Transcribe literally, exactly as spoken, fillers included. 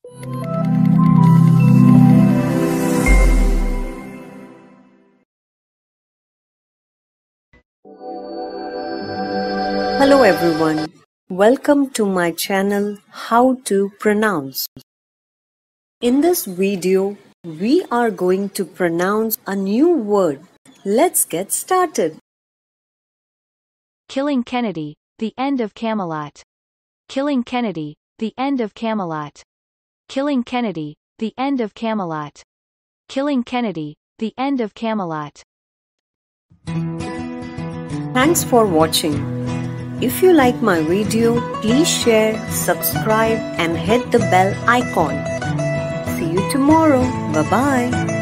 Hello everyone, welcome to my channel How to Pronounce. In this video, we are going to pronounce a new word. Let's get started. Killing Kennedy, The End of Camelot. Killing Kennedy, The End of Camelot. Killing Kennedy, The End of Camelot. Killing Kennedy, The End of Camelot. Thanks for watching. If you like my video, please share, subscribe and hit the bell icon. See you tomorrow. Bye-bye.